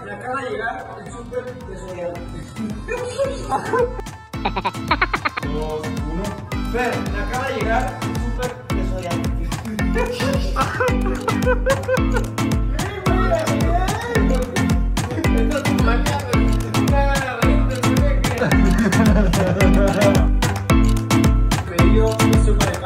Me acaba de llegar el súper desorientado. 2, 1. Fer, me acaba de llegar el súper desorientado. Esto es tu mañana. Pedido de súper.